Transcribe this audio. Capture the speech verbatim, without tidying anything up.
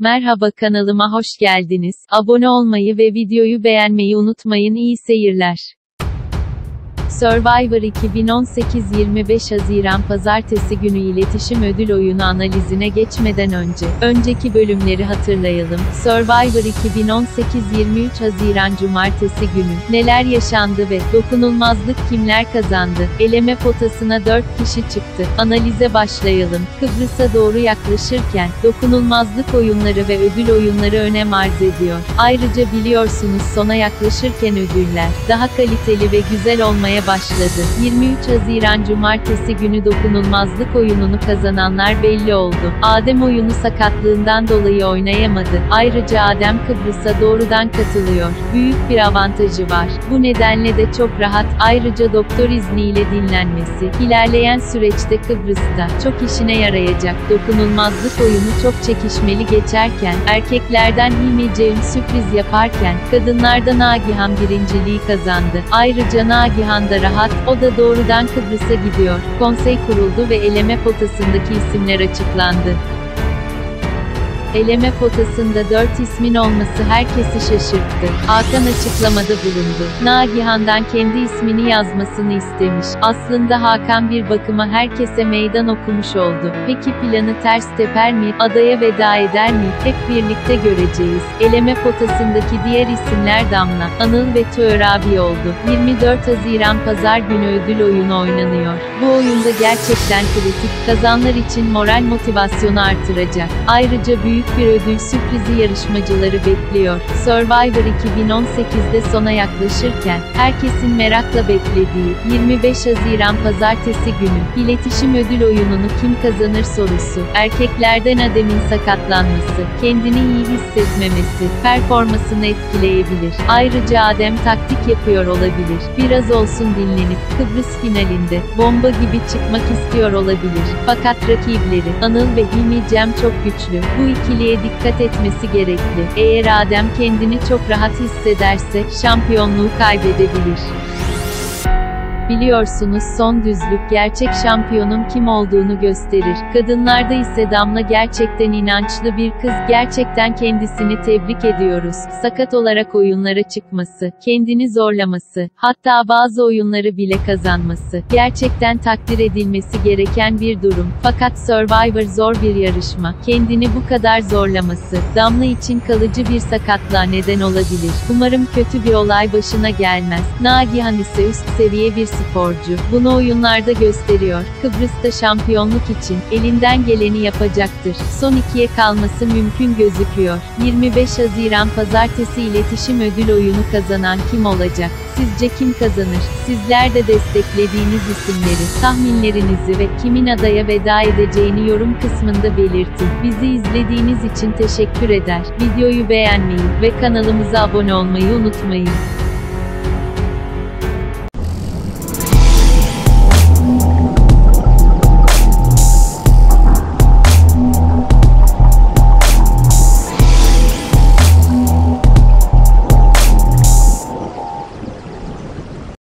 Merhaba, kanalıma hoş geldiniz. Abone olmayı ve videoyu beğenmeyi unutmayın. İyi seyirler. Survivor iki bin on sekiz yirmi beş Haziran Pazartesi günü iletişim ödül oyunu analizine geçmeden önce, önceki bölümleri hatırlayalım. Survivor iki bin on sekiz yirmi üç Haziran Cumartesi günü, neler yaşandı ve dokunulmazlık kimler kazandı? Eleme potasına dört kişi çıktı. Analize başlayalım. Kıbrıs'a doğru yaklaşırken, dokunulmazlık oyunları ve ödül oyunları önem arz ediyor. Ayrıca biliyorsunuz sona yaklaşırken ödüller, daha kaliteli ve güzel olmaya başladı. yirmi üç Haziran Cumartesi günü dokunulmazlık oyununu kazananlar belli oldu. Adem oyunu sakatlığından dolayı oynayamadı. Ayrıca Adem Kıbrıs'a doğrudan katılıyor. Büyük bir avantajı var. Bu nedenle de çok rahat. Ayrıca doktor izniyle dinlenmesi, ilerleyen süreçte Kıbrıs'ta çok işine yarayacak. Dokunulmazlık oyunu çok çekişmeli geçerken, erkeklerden Hilmi Cem sürpriz yaparken, kadınlardan Nagihan birinciliği kazandı. Ayrıca Nagihan da rahat, o da doğrudan Kıbrıs'a gidiyor. Konsey kuruldu ve eleme potasındaki isimler açıklandı. Eleme potasında dört ismin olması herkesi şaşırttı. Hakan açıklamada bulundu. Nagihan'dan kendi ismini yazmasını istemiş. Aslında Hakan bir bakıma herkese meydan okumuş oldu. Peki planı ters teper mi? Adaya veda eder mi? Hep birlikte göreceğiz. Eleme potasındaki diğer isimler Damla, Anıl ve Tuğer abi oldu. yirmi dört Haziran Pazar günü ödül oyunu oynanıyor. Bu oyunda gerçekten kritik, kazanlar için moral motivasyonu artıracak. Ayrıca büyük bir ödül sürprizi yarışmacıları bekliyor. Survivor iki bin on sekizde sona yaklaşırken, herkesin merakla beklediği, yirmi beş Haziran Pazartesi günü, iletişim ödül oyununu kim kazanır sorusu, erkeklerden Adem'in sakatlanması, kendini iyi hissetmemesi, performansını etkileyebilir. Ayrıca Adem taktik yapıyor olabilir. Biraz olsun dinlenip, Kıbrıs finalinde, bomba gibi çıkmak istiyor olabilir. Fakat rakipleri, Anıl ve Hilmi Cem çok güçlü. Bu ikiliye dikkat etmesi gerekli. Eğer Adem kendini çok rahat hissederse, şampiyonluğu kaybedebilir. Biliyorsunuz son düzlük gerçek şampiyonun kim olduğunu gösterir. Kadınlarda ise Damla gerçekten inançlı bir kız, gerçekten kendisini tebrik ediyoruz. Sakat olarak oyunlara çıkması, kendini zorlaması, hatta bazı oyunları bile kazanması, gerçekten takdir edilmesi gereken bir durum. Fakat Survivor zor bir yarışma. Kendini bu kadar zorlaması, Damla için kalıcı bir sakatlığa neden olabilir. Umarım kötü bir olay başına gelmez. Nagihan ise üst seviye bir sporcu. Bunu oyunlarda gösteriyor. Kıbrıs'ta şampiyonluk için elinden geleni yapacaktır. Son ikiye kalması mümkün gözüküyor. yirmi beş Haziran Pazartesi iletişim ödül oyunu kazanan kim olacak? Sizce kim kazanır? Sizler de desteklediğiniz isimleri, tahminlerinizi ve kimin adaya veda edeceğini yorum kısmında belirtin. Bizi izlediğiniz için teşekkür eder. Videoyu beğenmeyi ve kanalımıza abone olmayı unutmayın.